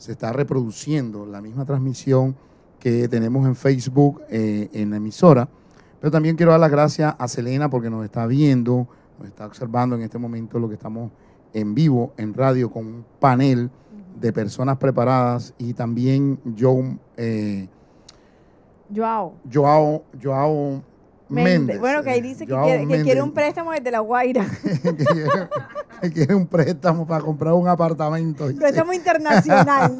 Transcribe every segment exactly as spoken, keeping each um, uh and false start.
se está reproduciendo la misma transmisión que tenemos en Facebook, eh, en la emisora. Pero también quiero dar las gracias a Selena porque nos está viendo, nos está observando en este momento lo que estamos en vivo, en radio, con un panel de personas preparadas y también Joe, eh, Joao. Joao, Joao Méndez. Méndez. Bueno, que ahí dice que Joao quiere, que Méndez. quiere un préstamo desde La Guaira. que, quiere, que quiere un préstamo para comprar un apartamento. Dice. Préstamo internacional.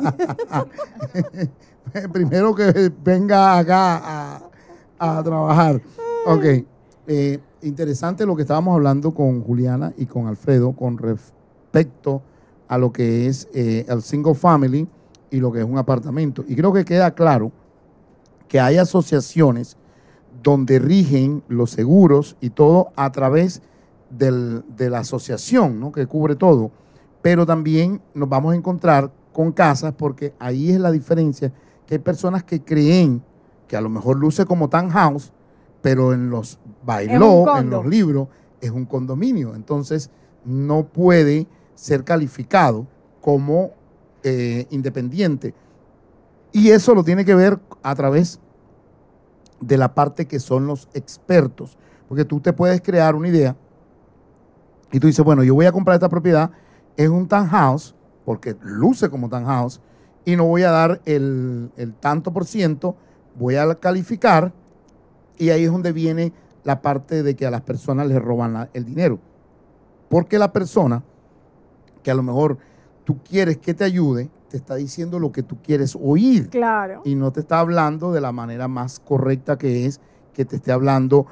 Primero que venga acá a, a trabajar. Ok. Eh, interesante lo que estábamos hablando con Juliana y con Alfredo con respecto a lo que es eh, el single family y lo que es un apartamento. Y creo que queda claro que hay asociaciones donde rigen los seguros y todo a través del, de la asociación, ¿no? Que cubre todo. Pero también nos vamos a encontrar con casas porque ahí es la diferencia, que hay personas que creen que a lo mejor luce como townhouse, pero en los bailó, en los libros, es un condominio. Entonces, no puede ser calificado como eh, independiente. Y eso lo tiene que ver a través de la parte que son los expertos. Porque tú te puedes crear una idea y tú dices, bueno, yo voy a comprar esta propiedad, es un townhouse, porque luce como townhouse, y no voy a dar el, el tanto por ciento, voy a calificar, y ahí es donde viene la parte de que a las personas les roban la, el dinero. Porque la persona que a lo mejor tú quieres que te ayude, te está diciendo lo que tú quieres oír. Claro. Y no te está hablando de la manera más correcta que es que te esté hablando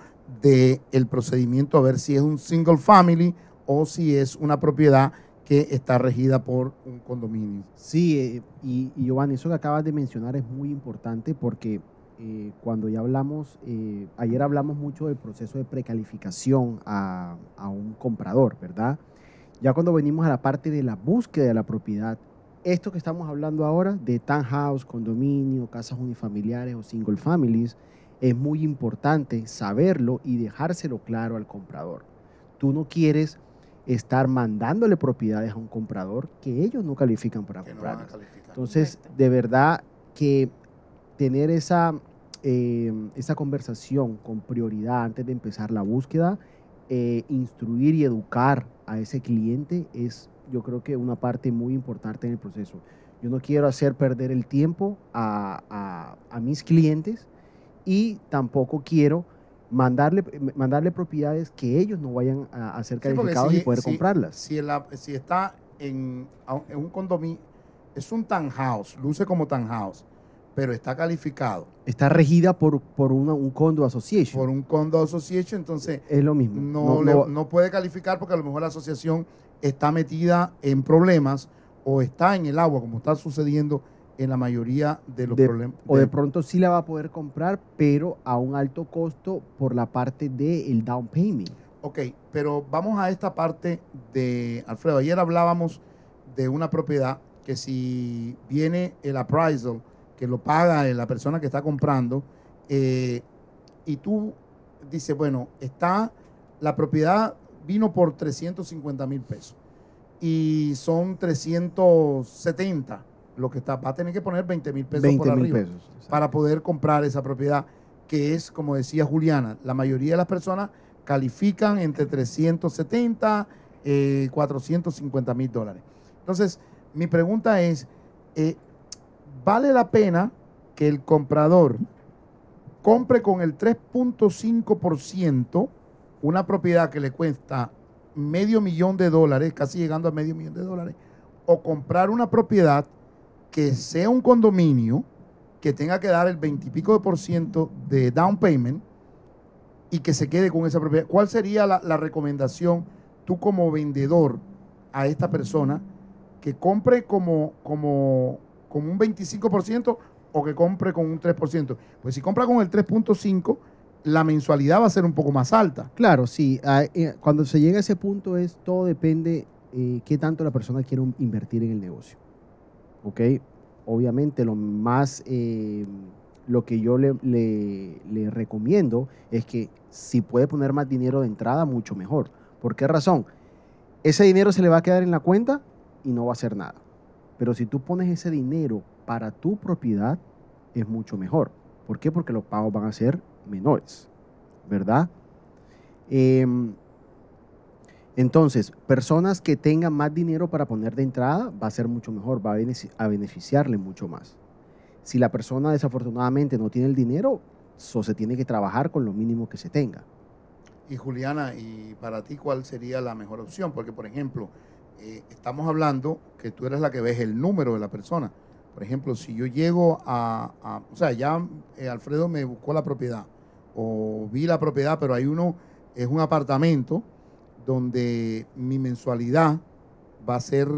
del procedimiento a ver si es un single family o si es una propiedad que está regida por un condominio. Sí, eh, y, y Giovanni, eso que acabas de mencionar es muy importante porque eh, cuando ya hablamos, eh, ayer hablamos mucho del proceso de precalificación a, a un comprador, ¿verdad? Ya cuando venimos a la parte de la búsqueda de la propiedad, esto que estamos hablando ahora de townhouse, condominio, casas unifamiliares o single families, es muy importante saberlo y dejárselo claro al comprador. Tú no quieres estar mandándole propiedades a un comprador que ellos no califican para comprar. No Entonces, Correcto. de verdad que tener esa, eh, esa conversación con prioridad antes de empezar la búsqueda, eh, instruir y educar a ese cliente es, yo creo que una parte muy importante en el proceso. Yo no quiero hacer perder el tiempo a, a, a mis clientes y tampoco quiero mandarle, mandarle propiedades que ellos no vayan a, a ser calificados sí, si, y poder si, comprarlas. Si, la, si está en, en un condominio, es un townhouse, luce como townhouse, pero está calificado. Está regida por, por una, un condo association. Por un condo association, entonces es lo mismo. No, no, le, no, no puede calificar porque a lo mejor la asociación está metida en problemas o está en el agua, como está sucediendo en la mayoría de los de, problemas. O de pronto sí la va a poder comprar, pero a un alto costo por la parte del down payment. Ok, pero vamos a esta parte de, Alfredo, ayer hablábamos de una propiedad que si viene el appraisal, que lo paga la persona que está comprando, eh, y tú dices, bueno, está, la propiedad vino por trescientos cincuenta mil pesos y son trescientos setenta lo que está, va a tener que poner veinte mil pesos por arriba pesos, para poder comprar esa propiedad, que es, como decía Juliana, la mayoría de las personas califican entre trescientos setenta, eh, cuatrocientos cincuenta mil dólares. Entonces, mi pregunta es, eh, ¿vale la pena que el comprador compre con el tres punto cinco por ciento una propiedad que le cuesta medio millón de dólares, casi llegando a medio millón de dólares, o comprar una propiedad que sea un condominio, que tenga que dar el veintipico de por ciento de down payment y que se quede con esa propiedad? ¿Cuál sería la, la recomendación tú como vendedor a esta persona que compre como, como, como un veinticinco por ciento o que compre con un tres por ciento? Pues si compra con el tres punto cinco por ciento, la mensualidad va a ser un poco más alta. Claro, sí. Cuando se llega a ese punto, es todo depende eh, qué tanto la persona quiere invertir en el negocio. ¿Ok? Obviamente, lo más, eh, lo que yo le, le, le recomiendo es que si puede poner más dinero de entrada, mucho mejor. ¿Por qué razón? Ese dinero se le va a quedar en la cuenta y no va a hacer nada. Pero si tú pones ese dinero para tu propiedad, es mucho mejor. ¿Por qué? Porque los pagos van a ser menores, ¿verdad? Eh, entonces, personas que tengan más dinero para poner de entrada, va a ser mucho mejor, va a, benefici- a beneficiarle mucho más. Si la persona desafortunadamente no tiene el dinero, so se tiene que trabajar con lo mínimo que se tenga. Y Juliana, ¿y para ti cuál sería la mejor opción? Porque, por ejemplo, eh, estamos hablando que tú eres la que ves el número de la persona. Por ejemplo, si yo llego a, a- o sea, ya eh, Alfredo me buscó la propiedad o vi la propiedad, pero hay uno, es un apartamento donde mi mensualidad va a ser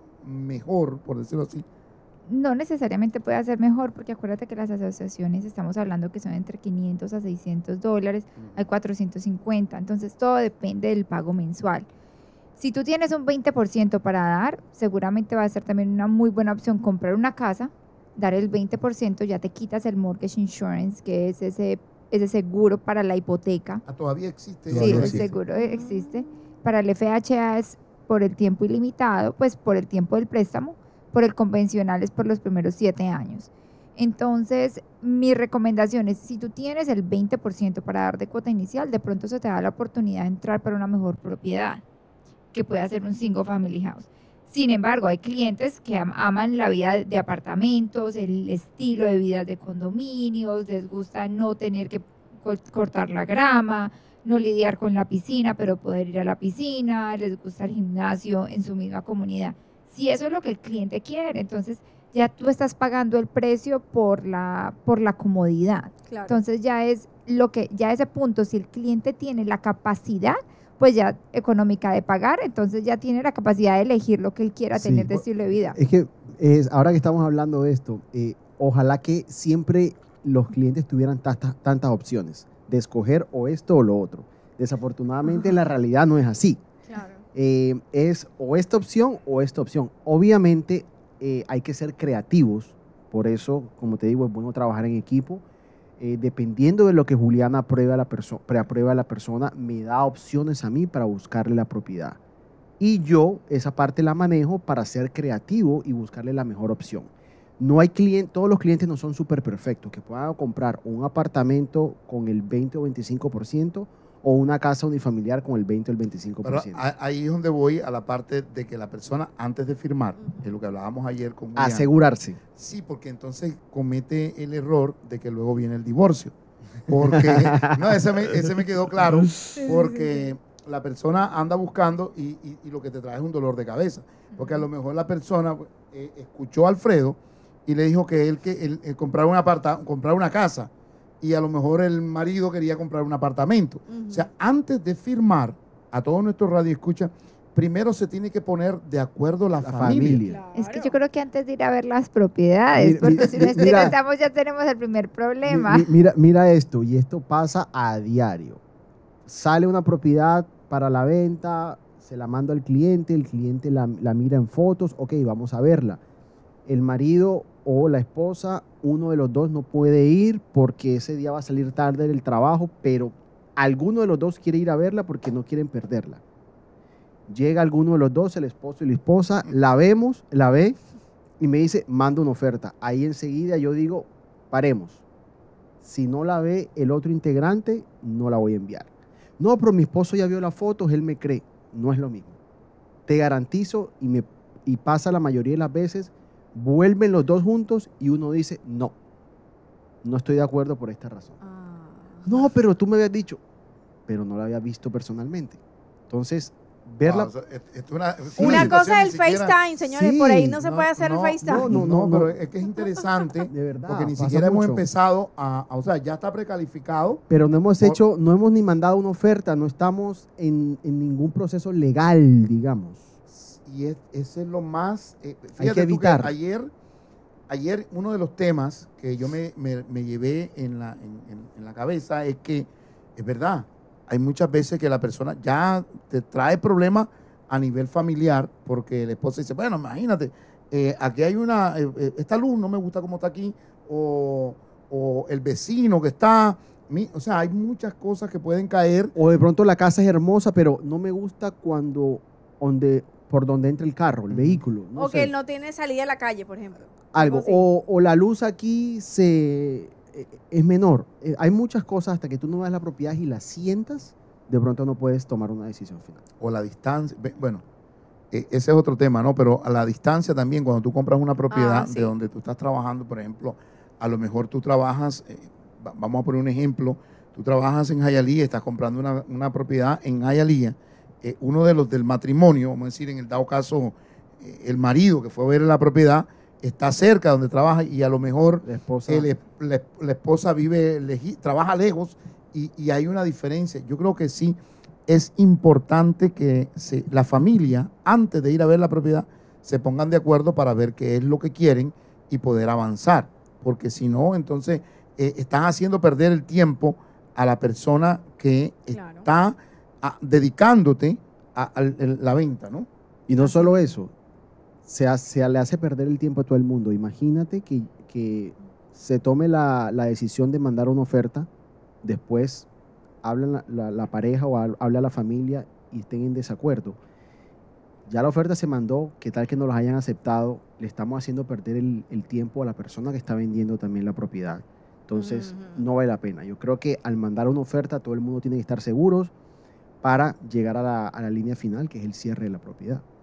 mejor, por decirlo así. No necesariamente puede ser mejor, porque acuérdate que las asociaciones estamos hablando que son entre quinientos a seiscientos dólares, hay cuatrocientos cincuenta, entonces todo depende del pago mensual. Si tú tienes un veinte por ciento para dar, seguramente va a ser también una muy buena opción comprar una casa, dar el veinte por ciento, ya te quitas el mortgage insurance, que es ese, ese seguro para la hipoteca. Ah, todavía existe. Sí, Todavía el existe. seguro existe. Para el F H A es por el tiempo ilimitado, pues por el tiempo del préstamo. Por el convencional es por los primeros siete años. Entonces, mi recomendación es, si tú tienes el veinte por ciento para dar de cuota inicial, de pronto se te da la oportunidad de entrar para una mejor propiedad, que pueda ser un single family house. Sin embargo, hay clientes que am- aman la vida de- de apartamentos, el estilo de vida de condominios, les gusta no tener que co- cortar la grama, no lidiar con la piscina, pero poder ir a la piscina, les gusta el gimnasio en su misma comunidad. Si eso es lo que el cliente quiere, entonces ya tú estás pagando el precio por la, por la comodidad. Claro. Entonces ya es lo que, ya ese punto, si el cliente tiene la capacidad, pues ya económica de pagar, entonces ya tiene la capacidad de elegir lo que él quiera Sí. tener de estilo de vida. Es que es, ahora que estamos hablando de esto, eh, ojalá que siempre los clientes tuvieran tantas, tantas opciones de escoger o esto o lo otro. Desafortunadamente la realidad no es así. Claro. Eh, es o esta opción o esta opción. Obviamente eh, hay que ser creativos, por eso, como te digo, es bueno trabajar en equipo. Eh, dependiendo de lo que Juliana aprueba a la perso- preaprueba a la persona, me da opciones a mí para buscarle la propiedad. Y yo esa parte la manejo para ser creativo y buscarle la mejor opción. No hay cliente, todos los clientes no son súper perfectos, que puedan comprar un apartamento con el veinte o veinticinco por ciento o una casa unifamiliar con el veinte o el veinticinco por Pero ciento. a- ahí es donde voy a la parte de que la persona antes de firmar, que es lo que hablábamos ayer con Julián, Asegurarse. sí, porque entonces comete el error de que luego viene el divorcio. Porque, no, ese me, ese me quedó claro, porque la persona anda buscando y, y- y lo que te trae es un dolor de cabeza. Porque a lo mejor la persona eh, escuchó a Alfredo y le dijo que él que él, él comprar una aparta, comprar una casa, y a lo mejor el marido quería comprar un apartamento. Ujú. O sea, antes de firmar, a todos nuestros radioescuchas, primero se tiene que poner de acuerdo la, La familia. familia. Es que yo Claro. creo que antes de ir a ver las propiedades, Mira, porque mira, si no es- mira. estamos ya tenemos el primer problema. Mi- mi- Mira, mira esto, y esto pasa a diario. Sale una propiedad para la venta, se la mando al cliente, el cliente la, la mira en fotos, ok, vamos a verla. El marido o la esposa, uno de los dos no puede ir porque ese día va a salir tarde del trabajo, pero alguno de los dos quiere ir a verla porque no quieren perderla. Llega alguno de los dos, el esposo y la esposa, la vemos, la ve y me dice, manda una oferta. Ahí enseguida yo digo, paremos. Si no la ve el otro integrante, no la voy a enviar. No, pero mi esposo ya vio las fotos, él me cree. No es lo mismo. Te garantizo, y, me, y pasa la mayoría de las veces, vuelven los dos juntos y uno dice, no, no estoy de acuerdo por esta razón. Ah. No, pero tú me habías dicho, pero no la había visto personalmente. Entonces, verla... Ah, o sea, es- es una, Una situación cosa ni es el siquiera- FaceTime, señores. Sí, por ahí no se no, puede hacer no, el FaceTime. no, No, no, pero no. es que es interesante De verdad, porque ni pasa siquiera hemos mucho. empezado a, a- o sea, ya está precalificado. Pero no hemos Por- hecho, no hemos ni mandado una oferta, no estamos en, en ningún proceso legal, digamos. Y es, ese es lo más. eh, fíjate Hay que tú evitar. ayer, ayer uno de los temas que yo me, me- me llevé en la, en, en- en la cabeza es que es verdad, hay muchas veces que la persona ya te trae problemas a nivel familiar porque la esposa dice, bueno, imagínate, eh, aquí hay una, eh, eh, esta luz no me gusta cómo está aquí, o, o el vecino que está, mi- o sea, hay muchas cosas que pueden caer. O de pronto la casa es hermosa, pero no me gusta cuando donde por donde entra el carro, el Ujú. vehículo. No o sé, que él no tiene salida a la calle, por ejemplo. algo. así. O, o la luz aquí se, eh, es menor. Eh, hay muchas cosas hasta que tú no veas la propiedad y la sientas, de pronto no puedes tomar una decisión final. O la distancia. ve- Bueno, eh, ese es otro tema, ¿no? Pero a la distancia también, cuando tú compras una propiedad Ah, sí. de donde tú estás trabajando, por ejemplo, a lo mejor tú trabajas, eh, va- vamos a poner un ejemplo, tú trabajas en Hialeah, estás comprando una, una propiedad en Hialeah, eh, uno de los del matrimonio, vamos a decir, en el dado caso, eh, el marido que fue a ver la propiedad, está cerca de donde trabaja y a lo mejor La esposa. el es- la, la esposa vive, leji- trabaja lejos y, y hay una diferencia. Yo creo que sí es importante que se- la familia, antes de ir a ver la propiedad, se pongan de acuerdo para ver qué es lo que quieren y poder avanzar. Porque si no, entonces eh, estás haciendo perder el tiempo a la persona que Claro. está ah, dedicándote a, a la venta, ¿no? Y no Así solo es. eso, se, hace- le hace perder el tiempo a todo el mundo. Imagínate que, que se tome la, la decisión de mandar una oferta, después habla la, la- la pareja o hab- habla la familia y estén en desacuerdo. Ya la oferta se mandó, ¿qué tal que no los hayan aceptado? Le estamos haciendo perder el, el tiempo a la persona que está vendiendo también la propiedad. Entonces, Ujú. no vale la pena. Yo creo que al mandar una oferta, todo el mundo tiene que estar seguros para llegar a la, a la línea final, que es el cierre de la propiedad.